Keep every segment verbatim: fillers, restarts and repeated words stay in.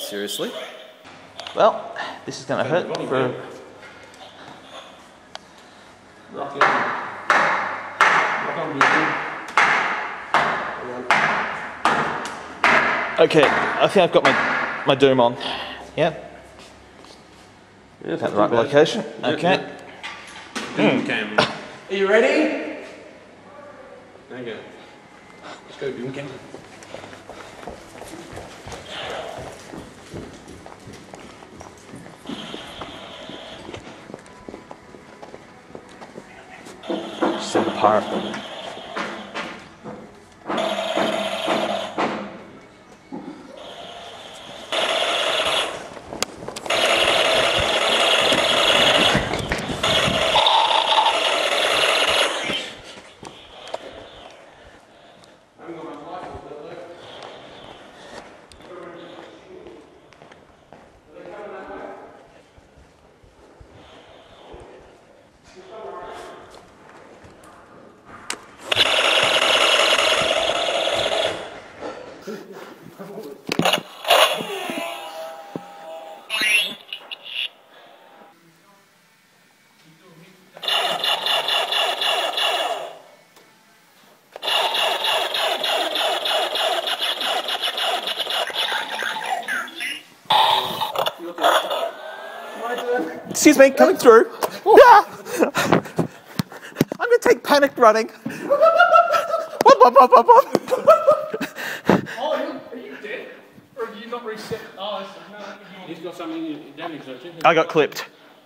seriously. Well, this is going to hurt for... Rock it. Rock on, Okay, I think I've got my, my doom on. Yep. Good, at the right location. Okay. Mm. Are you ready? There you go. Let's go, Doom Cam. Set apart. Excuse me, coming through. Yeah. I'm going to take panic running. Wop, wop, wop, wop, wop. Oh, are you dead? Or have you not reset? Oh, no. He's got something damaged, don't you? I got clipped.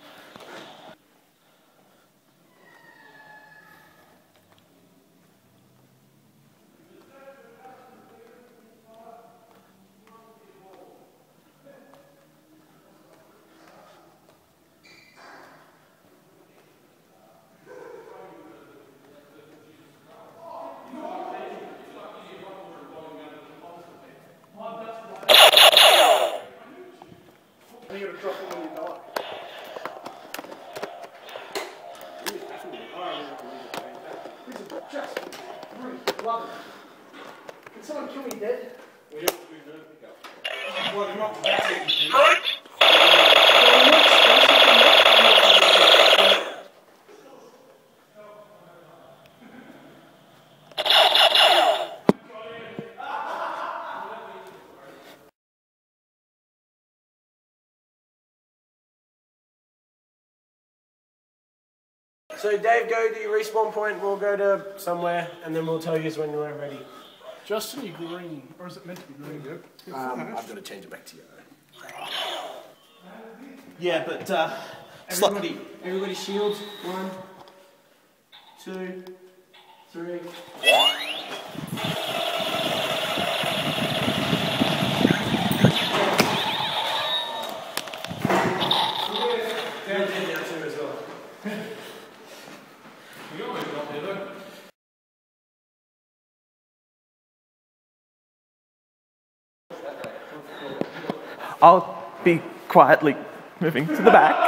Can someone kill me dead? We don't do no pickup. Well, not So Dave, go to your respawn point, we'll go to somewhere, and then we'll tell you when we're ready. Justin, you green, or is it meant to be green? Um, I've got to change it back to yellow. Yeah, but... Uh, everybody, everybody shields. One, two, three. Down, down, down, two as well. You always got there, though. I'll be quietly moving to the back.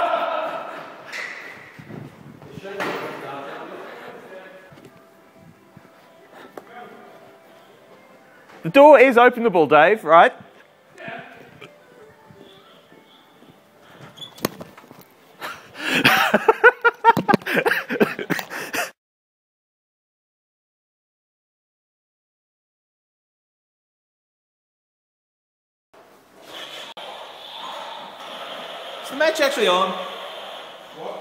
The door is openable, Dave, right? Is the match actually on? What?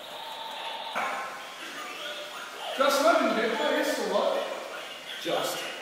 Just living there, I guess a lot. Just.